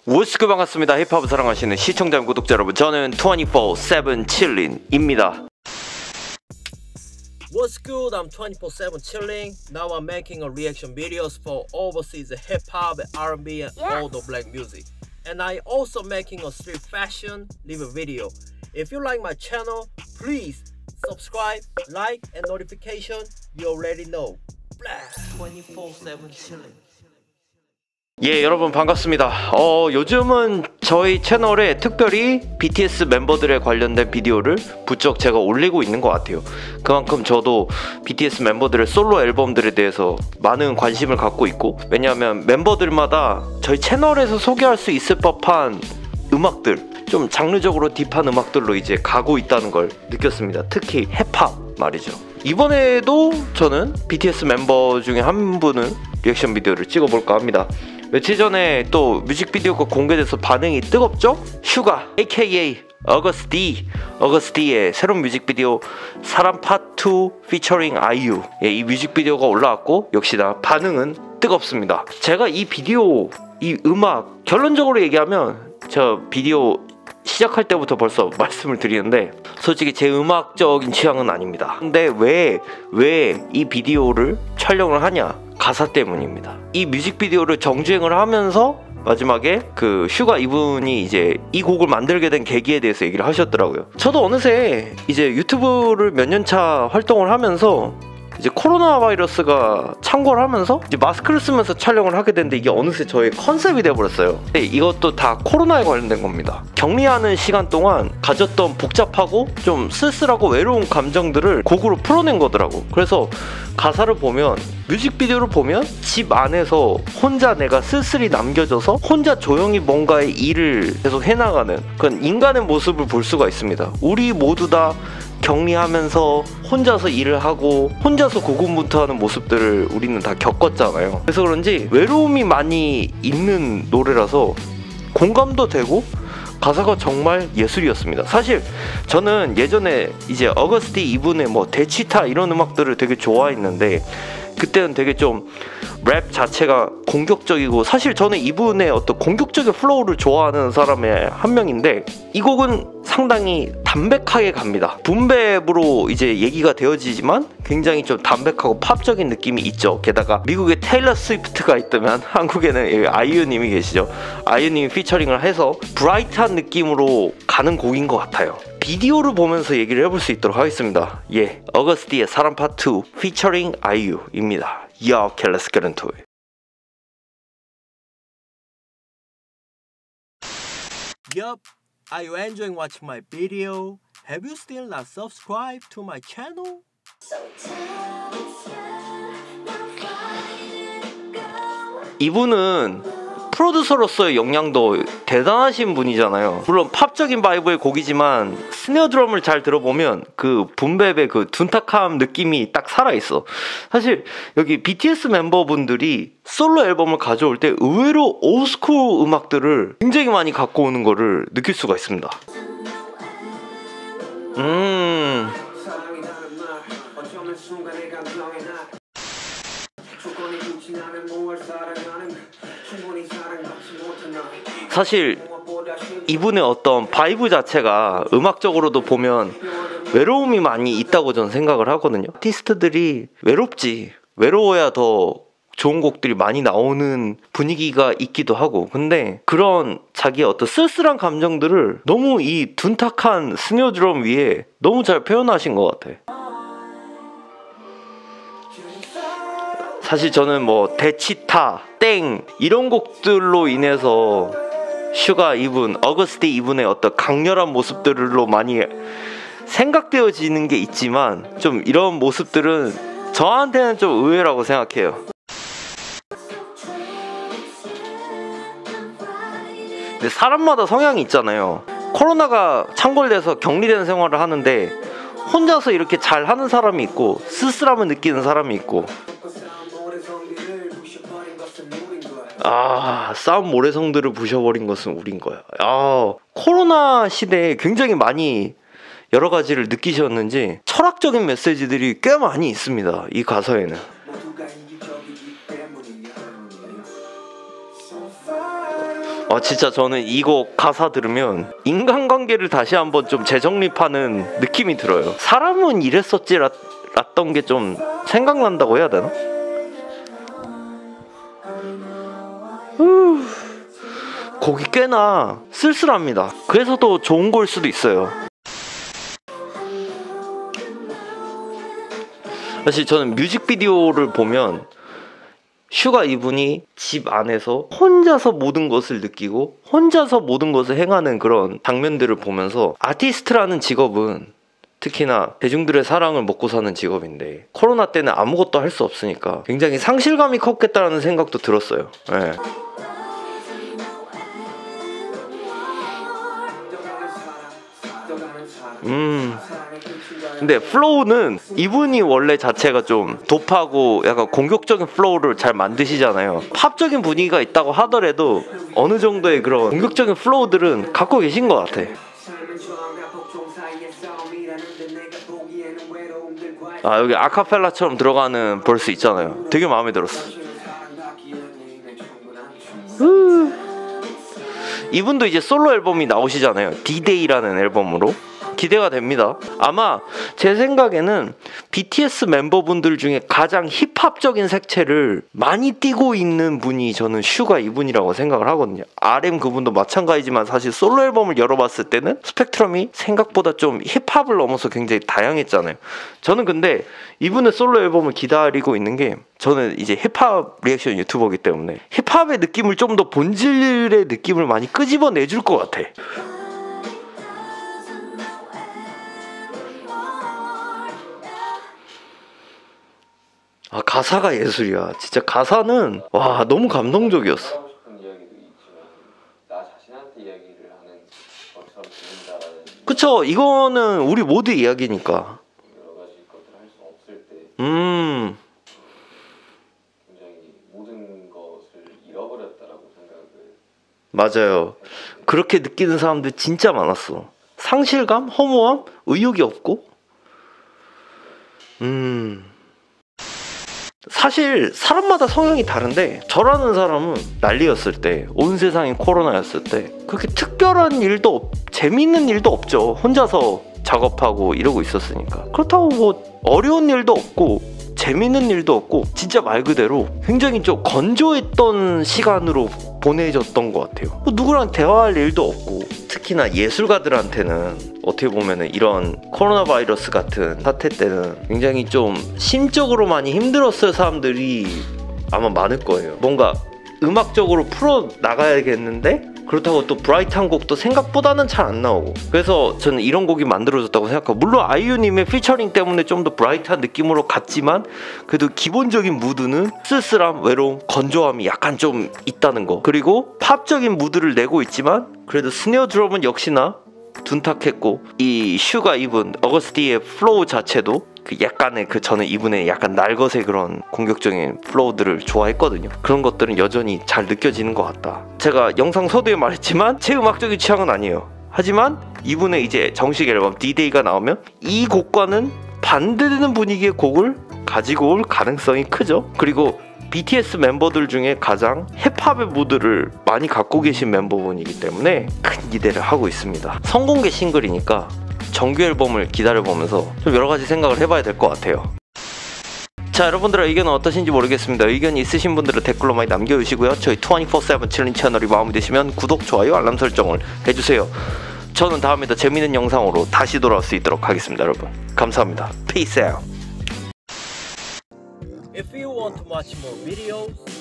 우스크 반갑습니다. 힙합을 사랑하시는 시청자 구독자 여러분, 저는 24/7 칠린입니다. What's good? I'm 24/7 chilling. Now I'm making a reaction videos for overseas hip hop, R&B, and all the black music. And I also making a street fashion review video. If you like my channel, please subscribe, like, and notification. You already know. 24/7 chilling. 예, 여러분 반갑습니다. 요즘은 저희 채널에 특별히 BTS 멤버들에 관련된 비디오를 부쩍 제가 올리고 있는 것 같아요. 그만큼 저도 BTS 멤버들의 솔로 앨범들에 대해서 많은 관심을 갖고 있고, 왜냐하면 멤버들마다 저희 채널에서 소개할 수 있을 법한 음악들, 좀 장르적으로 딥한 음악들로 이제 가고 있다는 걸 느꼈습니다. 특히 힙합 말이죠. 이번에도 저는 BTS 멤버 중에 한 분은 리액션 비디오를 찍어볼까 합니다. 며칠 전에 또 뮤직비디오가 공개돼서 반응이 뜨겁죠? 슈가 aka 어거스티의 새로운 뮤직비디오 사람 파트 2 피처링 아이유, 이 뮤직비디오가 올라왔고 역시나 반응은 뜨겁습니다. 제가 이 비디오, 이 음악, 결론적으로 얘기하면 저 비디오 시작할 때부터 벌써 말씀을 드리는데 솔직히 제 음악적인 취향은 아닙니다. 근데 왜 이 비디오를 촬영을 하냐? 가사 때문입니다. 이 뮤직비디오를 정주행을 하면서 마지막에 그 슈가 이분이 이제 이 곡을 만들게 된 계기에 대해서 얘기를 하셨더라고요. 저도 어느새 이제 유튜브를 몇 년 차 활동을 하면서 이제 코로나 바이러스가 창궐을 하면서 이제 마스크를 쓰면서 촬영을 하게 됐는데 이게 어느새 저의 컨셉이 돼버렸어요. 근데 이것도 다 코로나에 관련된 겁니다. 격리하는 시간 동안 가졌던 복잡하고 좀 쓸쓸하고 외로운 감정들을 곡으로 풀어낸 거더라고. 그래서 가사를 보면, 뮤직비디오를 보면 집 안에서 혼자 내가 쓸쓸히 남겨져서 혼자 조용히 뭔가의 일을 계속 해나가는 그런 인간의 모습을 볼 수가 있습니다. 우리 모두 다 격리하면서 혼자서 일을 하고 혼자서 고군분투하는 모습들을 우리는 다 겪었잖아요. 그래서 그런지 외로움이 많이 있는 노래라서 공감도 되고 가사가 정말 예술이었습니다. 사실 저는 예전에 이제 어거스티 이분의 뭐 데치타 이런 음악들을 되게 좋아했는데 그때는 되게 좀 랩 자체가 공격적이고, 사실 저는 이분의 어떤 공격적인 플로우를 좋아하는 사람의 한 명인데 이 곡은 상당히 담백하게 갑니다. 붐랩으로 이제 얘기가 되어지지만 굉장히 좀 담백하고 팝적인 느낌이 있죠. 게다가 미국에 테일러 스위프트가 있다면 한국에는 아이유님이 계시죠. 아이유님이 피처링을 해서 브라이트한 느낌으로 가는 곡인 것 같아요. 비디오를 보면서 얘기를 해볼 수 있도록 하겠습니다. 예, 어거스티의 사람 파트 2 피처링 아이유입니다. Yo, okay, let's get into it. Yup, are you enjoying watching my video? Have you still not subscribed to my channel? 이분은 프로듀서로서의 역량도 대단하신 분이잖아요. 물론 팝적인 바이브의 곡이지만 스네어 드럼을 잘 들어보면 그 붐랩의 그 둔탁함 느낌이 딱 살아있어. 사실 여기 BTS member분들이 솔로 앨범을 가져올 때 의외로 올스쿨 음악들을 굉장히 많이 갖고 오는 거를 느낄 수가 있습니다. 사실 이분의 어떤 바이브 자체가 음악적으로도 보면 외로움이 많이 있다고 저는 생각을 하거든요. 아티스트들이 외로워야 더 좋은 곡들이 많이 나오는 분위기가 있기도 하고, 근데 그런 자기의 어떤 쓸쓸한 감정들을 너무 이 둔탁한 스네어 드럼 위에 너무 잘 표현하신 것 같아. 사실 저는 뭐 데치타, 땡 이런 곡들로 인해서 슈가 이분, 어거스티 이분의 어떤 강렬한 모습들로 많이 생각되어지는 게 있지만 좀 이런 모습들은 저한테는 좀 의외라고 생각해요. 근데 사람마다 성향이 있잖아요. 코로나가 창궐돼서 격리된 생활을 하는데 혼자서 이렇게 잘 하는 사람이 있고 쓸쓸함을 느끼는 사람이 있고, 싸움 모래성들을 부셔버린 것은 우린 거야. 코로나 시대에 굉장히 많이 여러 가지를 느끼셨는지 철학적인 메시지들이 꽤 많이 있습니다. 이 가사에는. 진짜 저는 이거 가사 들으면 인간관계를 다시 한번 좀 재정립하는 느낌이 들어요. 사람은 이랬었지 랐던 게 좀 생각난다고 해야 되나? 곡이 꽤나 쓸쓸합니다. 그래서 더 좋은 걸 수도 있어요. 사실 저는 뮤직비디오를 보면 슈가 이분이 집 안에서 혼자서 모든 것을 느끼고 혼자서 모든 것을 행하는 그런 장면들을 보면서 아티스트라는 직업은 특히나 대중들의 사랑을 먹고 사는 직업인데 코로나 때는 아무것도 할 수 없으니까 굉장히 상실감이 컸겠다라는 생각도 들었어요. 네. 근데 플로우는 이분이 원래 자체가 좀 돕하고 약간 공격적인 플로우를 잘 만드시잖아요. 팝적인 분위기가 있다고 하더라도 어느 정도의 그런 공격적인 플로우들은 갖고 계신 것 같아. 여기 아카펠라처럼 들어가는 벌스 있잖아요. 되게 마음에 들었어. 이분도 이제 솔로 앨범이 나오시잖아요. D-Day라는 앨범으로. 기대가 됩니다. 아마 제 생각에는 BTS 멤버분들 중에 가장 힙합적인 색채를 많이 띠고 있는 분이 저는 슈가 이분이라고 생각을 하거든요. RM 그분도 마찬가지지만 사실 솔로 앨범을 열어봤을 때는 스펙트럼이 생각보다 좀 힙합을 넘어서 굉장히 다양했잖아요. 저는 근데 이분의 솔로 앨범을 기다리고 있는 게 저는 이제 힙합 리액션 유튜버이기 때문에 힙합의 느낌을 좀 더 본질의 느낌을 많이 끄집어내줄 것 같아. 가사가 예술이야. 진짜 가사는 와 너무 감동적이었어. 하고 싶은 이야기도 있지만 나 자신한테 이야기를 하는 것처럼 들린다라는. 그쵸. 이거는 우리 모두 이야기니까. 여러 가지 것들을 할 수 없을 때 굉장히 모든 것을 잃어버렸다라고 생각을. 맞아요. 그렇게 느끼는 사람들 진짜 많았어. 상실감, 허무함, 의욕이 없고. 사실 사람마다 성향이 다른데 저라는 사람은 난리였을 때, 온 세상이 코로나였을 때 그렇게 특별한 일도 재미있는 일도 없죠. 혼자서 작업하고 이러고 있었으니까. 그렇다고 뭐 어려운 일도 없고 재미있는 일도 없고 진짜 말 그대로 굉장히 좀 건조했던 시간으로 보내졌던 것 같아요. 뭐 누구랑 대화할 일도 없고 특히나 예술가들한테는 어떻게 보면은 이런 코로나 바이러스 같은 사태 때는 굉장히 좀 심적으로 많이 힘들었을 사람들이 아마 많을 거예요. 뭔가 음악적으로 풀어 나가야겠는데 그렇다고 또 브라이트한 곡도 생각보다는 잘 안 나오고, 그래서 저는 이런 곡이 만들어졌다고 생각하고, 물론 아이유님의 피처링 때문에 좀 더 브라이트한 느낌으로 갔지만 그래도 기본적인 무드는 쓸쓸함, 외로움, 건조함이 약간 좀 있다는 거. 그리고 팝적인 무드를 내고 있지만 그래도 스네어 드럼은 역시나 둔탁했고, 이 슈가 입은 어거스티의 플로우 자체도 그 약간의 저는 이분의 약간 날것의 그런 공격적인 플로우들을 좋아했거든요. 그런 것들은 여전히 잘 느껴지는 것 같다. 제가 영상 서두에 말했지만 제 음악적인 취향은 아니에요. 하지만 이분의 이제 정식 앨범 D-Day가 나오면 이 곡과는 반대되는 분위기의 곡을 가지고 올 가능성이 크죠. 그리고 BTS 멤버들 중에 가장 힙합의 무드를 많이 갖고 계신 멤버분이기 때문에 큰 기대를 하고 있습니다. 선공개 싱글이니까 정규 앨범을 기다려보면서 좀 여러가지 생각을 해봐야 될 것 같아요. 자, 여러분들의 의견은 어떠신지 모르겠습니다. 의견이 있으신 분들은 댓글로 많이 남겨주시고요. 저희 24/7 칠린 채널이 마음에 드시면 구독, 좋아요, 알람 설정을 해주세요. 저는 다음에 더 재밌는 영상으로 다시 돌아올 수 있도록 하겠습니다. 여러분 감사합니다. Peace out. If you want to watch more videos,